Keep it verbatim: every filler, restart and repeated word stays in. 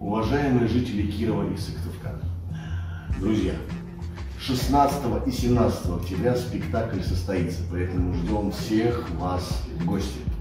Уважаемые жители Кирова и Сыктывкара, друзья, шестнадцатого и семнадцатого октября спектакль состоится, поэтому ждем всех вас в гости.